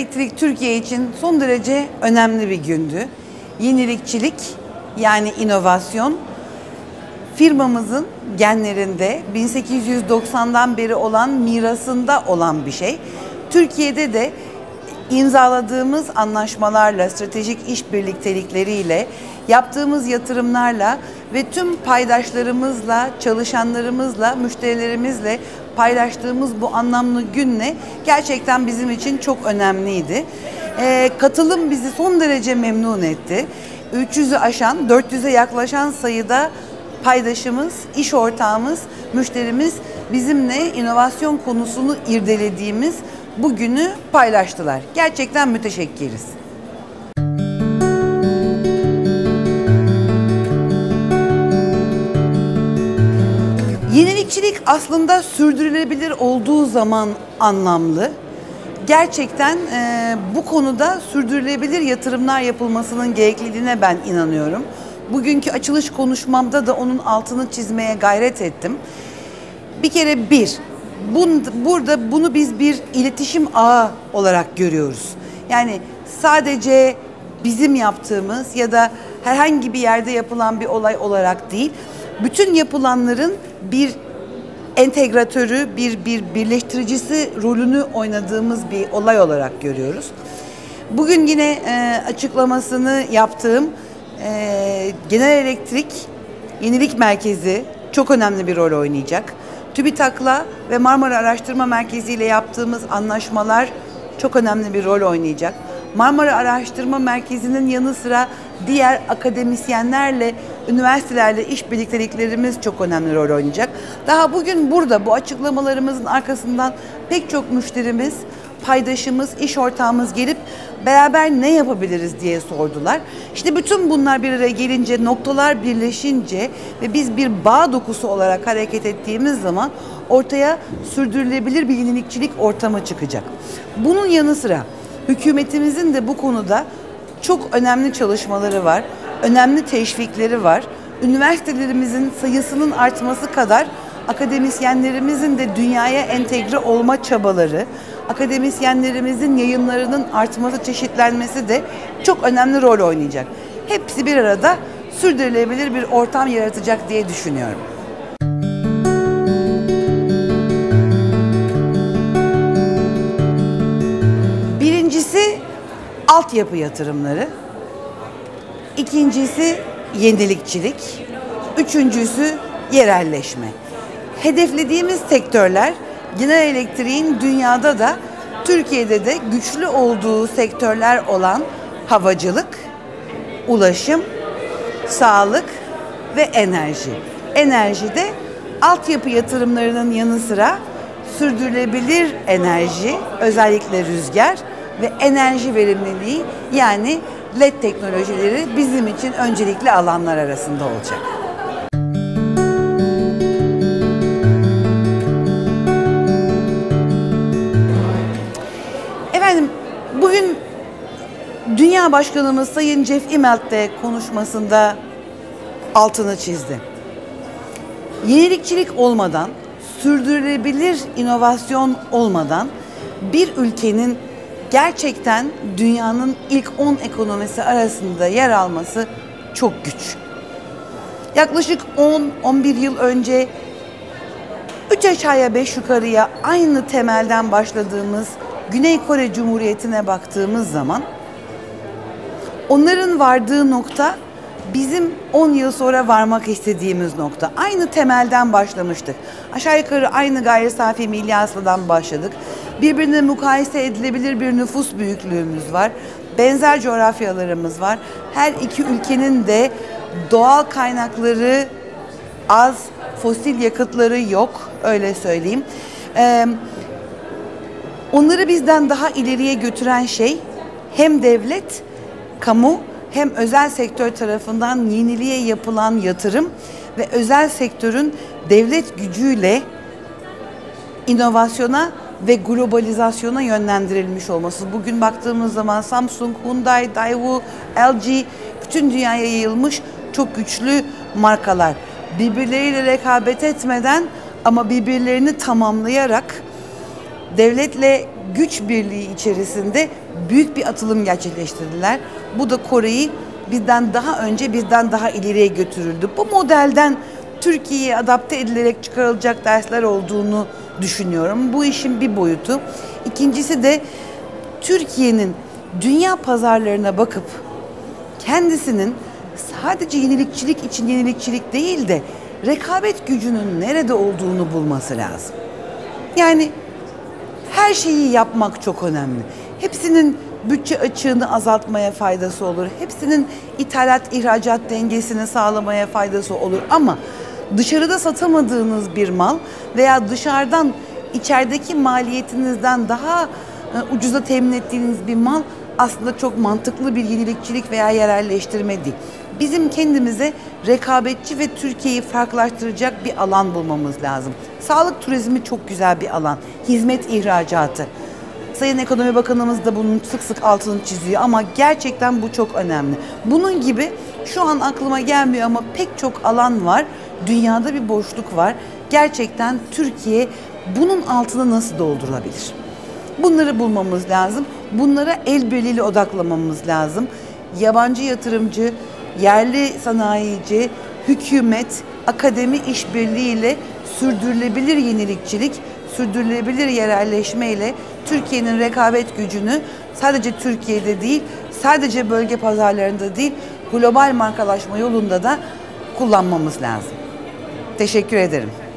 Elektrik Türkiye için son derece önemli bir gündü. Yenilikçilik yani inovasyon firmamızın genlerinde 1890'dan beri olan mirasında olan bir şey. Türkiye'de de imzaladığımız anlaşmalarla, stratejik işbirliktelikleriyle, yaptığımız yatırımlarla ve tüm paydaşlarımızla, çalışanlarımızla, müşterilerimizle paylaştığımız bu anlamlı günle gerçekten bizim için çok önemliydi. Katılım bizi son derece memnun etti. 300'ü aşan, 400'e yaklaşan sayıda paydaşımız, iş ortağımız, müşterimiz bizimle inovasyon konusunu irdelediğimiz bu günü paylaştılar. Gerçekten müteşekkiriz. Yenilikçilik aslında sürdürülebilir olduğu zaman anlamlı. Gerçekten bu konuda sürdürülebilir yatırımlar yapılmasının gerekliliğine ben inanıyorum. Bugünkü açılış konuşmamda da onun altını çizmeye gayret ettim. Bir kere burada bunu biz bir iletişim ağı olarak görüyoruz. Yani sadece bizim yaptığımız ya da herhangi bir yerde yapılan bir olay olarak değil, bütün yapılanların bir entegratörü, bir birleştiricisi rolünü oynadığımız bir olay olarak görüyoruz. Bugün yine açıklamasını yaptığım Genel Elektrik Yenilik Merkezi çok önemli bir rol oynayacak. TÜBİTAK'la ve Marmara Araştırma Merkezi ile yaptığımız anlaşmalar çok önemli bir rol oynayacak. Marmara Araştırma Merkezi'nin yanı sıra diğer akademisyenlerle, üniversitelerle işbirlikteliklerimiz çok önemli rol oynayacak. Daha bugün burada bu açıklamalarımızın arkasından pek çok müşterimiz, paydaşımız, iş ortağımız gelip beraber ne yapabiliriz diye sordular. İşte bütün bunlar bir araya gelince, noktalar birleşince ve biz bir bağ dokusu olarak hareket ettiğimiz zaman ortaya sürdürülebilir bir yenilikçilik ortamı çıkacak. Bunun yanı sıra hükümetimizin de bu konuda çok önemli çalışmaları var, önemli teşvikleri var. Üniversitelerimizin sayısının artması kadar akademisyenlerimizin de dünyaya entegre olma çabaları, akademisyenlerimizin yayınlarının artması, çeşitlenmesi de çok önemli rol oynayacak. Hepsi bir arada sürdürülebilir bir ortam yaratacak diye düşünüyorum. Birincisi altyapı yatırımları, ikincisi yenilikçilik, üçüncüsü yerelleşme. Hedeflediğimiz sektörler Genel Elektrik'in dünyada da Türkiye'de de güçlü olduğu sektörler olan havacılık, ulaşım, sağlık ve enerji. Enerjide altyapı yatırımlarının yanı sıra sürdürülebilir enerji, özellikle rüzgar ve enerji verimliliği yani LED teknolojileri bizim için öncelikli alanlar arasında olacak. Efendim, bugün Dünya Başkanımız Sayın Jeff Immelt de konuşmasında altını çizdi. Yenilikçilik olmadan, sürdürülebilir inovasyon olmadan bir ülkenin gerçekten dünyanın ilk 10 ekonomisi arasında yer alması çok güç. Yaklaşık 10-11 yıl önce 3 aşağıya 5 yukarıya aynı temelden başladığımız Güney Kore Cumhuriyeti'ne baktığımız zaman onların vardığı nokta bizim 10 yıl sonra varmak istediğimiz nokta. Aynı temelden başlamıştık. Aşağı yukarı aynı gayri safi milli hasıladan başladık. Birbirine mukayese edilebilir bir nüfus büyüklüğümüz var. Benzer coğrafyalarımız var. Her iki ülkenin de doğal kaynakları az, fosil yakıtları yok, öyle söyleyeyim. Onları bizden daha ileriye götüren şey hem devlet, kamu hem özel sektör tarafından yeniliğe yapılan yatırım ve özel sektörün devlet gücüyle inovasyona ve globalizasyona yönlendirilmiş olması. Bugün baktığımız zaman Samsung, Hyundai, Daewoo, LG bütün dünyaya yayılmış çok güçlü markalar. Birbirleriyle rekabet etmeden ama birbirlerini tamamlayarak devletle güç birliği içerisinde büyük bir atılım gerçekleştirdiler. Bu da Kore'yi bizden daha önce, bizden daha ileriye götürüldü. Bu modelden Türkiye'ye adapte edilerek çıkarılacak dersler olduğunu düşünüyorum. Bu işin bir boyutu. İkincisi de Türkiye'nin dünya pazarlarına bakıp kendisinin sadece yenilikçilik için yenilikçilik değil de rekabet gücünün nerede olduğunu bulması lazım. Yani her şeyi yapmak çok önemli. Hepsinin bütçe açığını azaltmaya faydası olur. Hepsinin ithalat-ihracat dengesini sağlamaya faydası olur. Ama dışarıda satamadığınız bir mal veya dışarıdan içerideki maliyetinizden daha ucuza temin ettiğiniz bir mal aslında çok mantıklı bir yenilikçilik veya yerelleştirme değil. Bizim kendimize rekabetçi ve Türkiye'yi farklılaştıracak bir alan bulmamız lazım. Sağlık turizmi çok güzel bir alan. Hizmet ihracatı. Sayın Ekonomi Bakanımız da bunun sık sık altını çiziyor ama gerçekten bu çok önemli. Bunun gibi şu an aklıma gelmiyor ama pek çok alan var. Dünyada bir boşluk var. Gerçekten Türkiye bunun altını nasıl doldurabilir? Bunları bulmamız lazım. Bunlara el birliğiyle odaklamamız lazım. Yabancı yatırımcı, yerli sanayici, hükümet, akademi işbirliğiyle sürdürülebilir yenilikçilik, sürdürülebilir yerelleşmeyle Türkiye'nin rekabet gücünü sadece Türkiye'de değil, sadece bölge pazarlarında değil, global markalaşma yolunda da kullanmamız lazım. Teşekkür ederim.